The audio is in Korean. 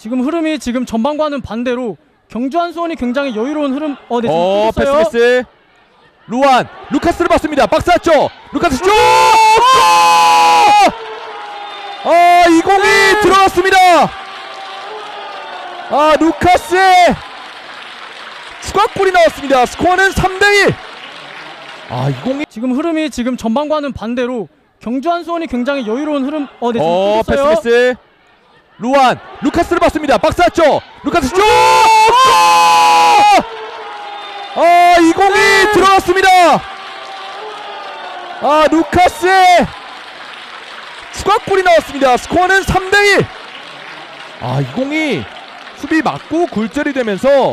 지금 흐름이 지금 전반과는 반대로 경주 한수원이 굉장히 여유로운 흐름. 네, 패스. 루안, 루카스를 봤습니다. 박스 안쪽. 루카스 쭉! 이 공이 들어갔습니다. 루카스의 추가골이 나왔습니다. 스코어는 3대1. 이 공이 지금 흐름이 지금 전반과는 반대로 경주 한수원이 굉장히 여유로운 흐름. 패스. 루안, 루카스를 봤습니다. 박스 안쪽. 루카스 쭉! 이 공이 들어갔습니다. 루카스의 추가골이 나왔습니다. 스코어는 3대1. 이 공이 수비 맞고 굴절이 되면서